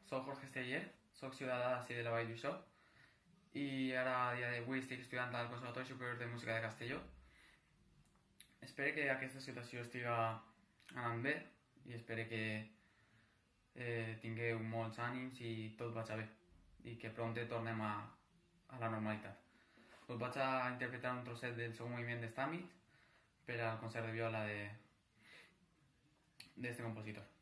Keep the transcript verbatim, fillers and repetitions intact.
soc Jorge Esteller, soc ciutadà d'ací de la Vall d'Uixó i ara, a dia d'avui, estic estudiant al Conservatori Superior de Música de Castelló. Espero que aquesta situació estiga anant bé i espero que eh, tingueu molts ànims i tot vagi bé i que prompte tornem a, a la normalitat. Us vaig a interpretar un trosset del segon moviment d'Estàmit per al concert de viola de, de este compositor.